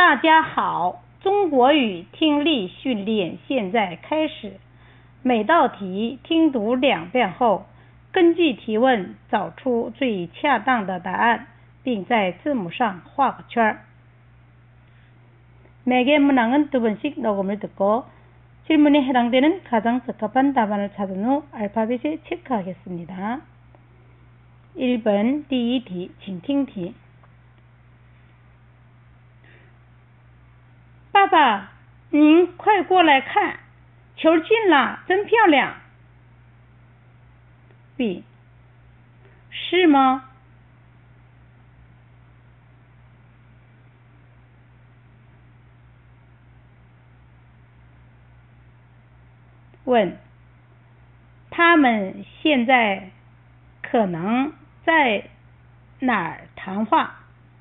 大家好，中国语听力训练现在开始。每道题听读2遍后，根据提问找出最恰当的答案，并在字母上画个圈。매개 문항은 2번씩 녹음을 듣고 질문에 해당되는 가장 적합한 답안을 찾은 후 알파벳에 체크하겠습니다. 1번 第一题，请听题。爸爸，您快过来看，球进了，真漂亮。B. 是吗？问，他们现在可能在哪儿谈话？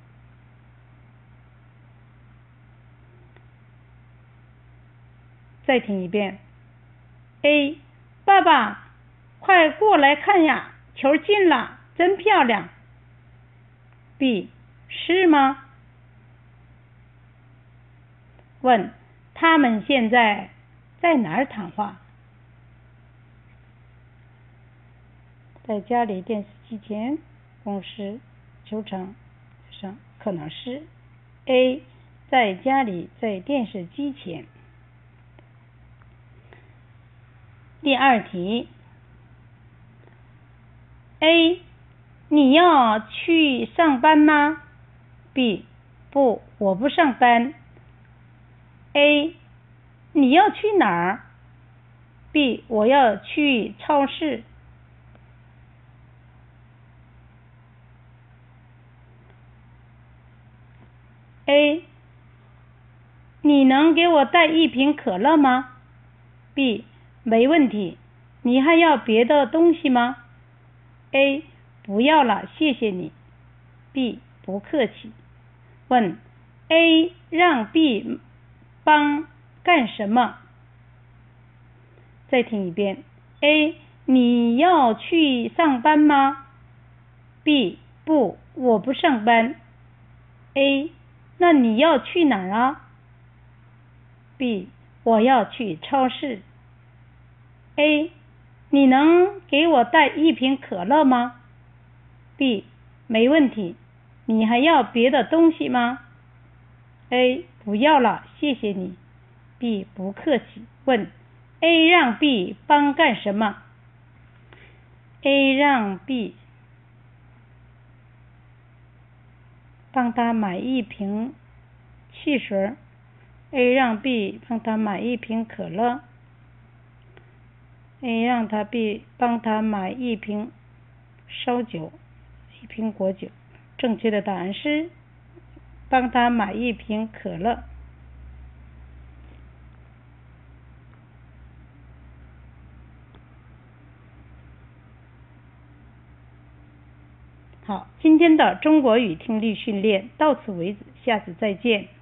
再听一遍。A. 爸爸，快过来看呀，球进了，真漂亮。B. 是吗？问，他们现在在哪儿谈话？在家里、电视机前、公司、球场上，可能是 A. 在家里，在电视机前。第二题 A. 你要去上班吗？ B. 不，我不上班。 A. 你要去哪儿？ B. 我要去超市。A. 你能给我带一瓶可乐吗？ B. 没问题。你还要别的东西吗？ A. 不要了，谢谢你。 B. 不客气。问 A 让 B 帮干什么？再听一遍。 A. 你要去上班吗？ B. 不，我不上班。 A. 那你要去哪儿啊？ B. 我要去超市。 A. 你能给我带一瓶可乐吗？ B. 没问题。你还要别的东西吗？ A. 不要了，谢谢你。 B. 不客气。问 A 让 B 帮干什么？ A 让 B 帮他买一瓶汽水。 A 让 B 帮他买一瓶可乐。 A 让他 B 帮他买一瓶烧酒，一瓶果酒。正确的答案是帮他买一瓶可乐。好，今天的中国语听力训练到此为止，下次再见。